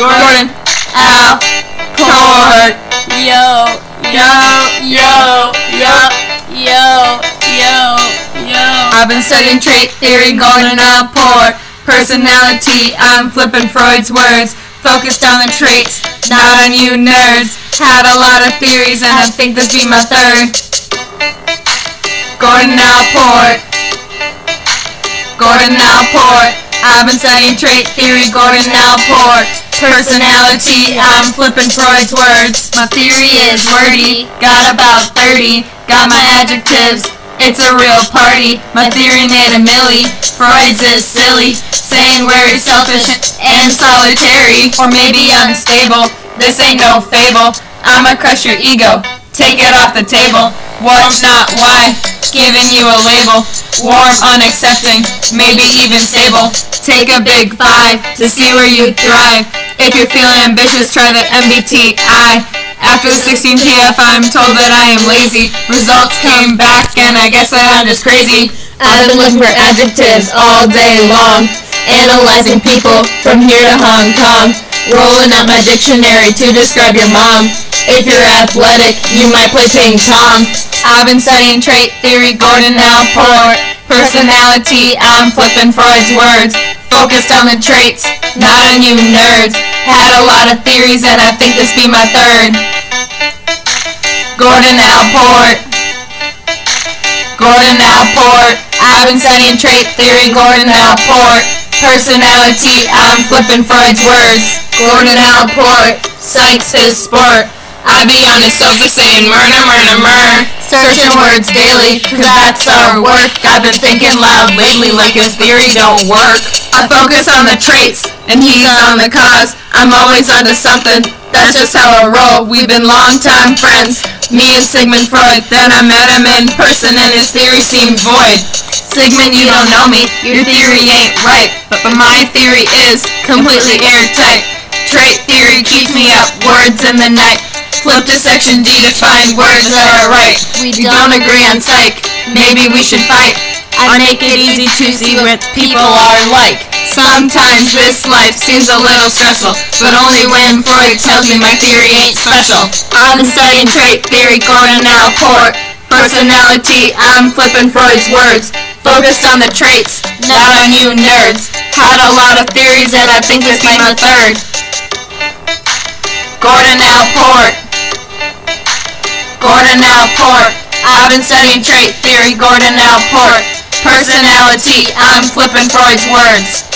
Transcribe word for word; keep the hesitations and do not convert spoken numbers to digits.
Gordon Allport. Yo, yo, yo, yo, yo, yo, yo. I've been studying trait theory, Gordon Allport. Personality, I'm flipping Freud's words. Focused on the traits, not on you nerds. Had a lot of theories and I think this be my third. Gordon Allport. Gordon Allport. I've been studying trait theory, Gordon Allport. Personality, I'm flipping Freud's words. My theory is wordy, got about thirty. Got my adjectives, it's a real party. My theory made a milli, Freud's is silly. Saying we're selfish and solitary, or maybe unstable. This ain't no fable, I'ma crush your ego, take it off the table. What, not why, giving you a label. Warm, unaccepting, maybe even stable. Take a big five to see where you thrive. If you're feeling ambitious, try the M B T I. After the sixteen P F, I'm told that I am lazy. Results came back, and I guess that I'm just crazy. I've been looking for adjectives all day long, analyzing people from here to Hong Kong. Rolling out my dictionary to describe your mom. If you're athletic, you might play ping pong. I've been studying trait theory, Gordon Allport. Personality, I'm flipping Freud's words. Focused on the traits, not on you nerds. Had a lot of theories and I think this be my third. Gordon Allport. Gordon Allport. I've been studying trait theory, Gordon Allport. Personality, I'm flipping Freud's words. Gordon Allport. Psych's his sport. I be on his sofa saying murder, murder, murder. Searching words daily, cause that's our work. I've been thinking loud lately like his theory don't work. I focus on the traits, and he's on the cause. I'm always onto something, that's just how I roll. We've been longtime friends, me and Sigmund Freud. Then I met him in person and his theory seemed void. Sigmund, you don't know me, your theory ain't right. But, but my theory is completely airtight. Trait theory keeps me up, words in the night. Flip to section D to find words that are right. We don't agree on psych, maybe we should fight. I make it easy to see what people are like. Sometimes this life seems a little stressful, but only when Freud tells me my theory ain't special. I've been studying trait theory, Gordon Allport. Personality, I'm flipping Freud's words. Focused on the traits, not on you nerds. Had a lot of theories and I think this made my third. Gordon Allport. Gordon Allport. I've been studying trait theory, Gordon Allport. Personality, I'm flipping Freud's words.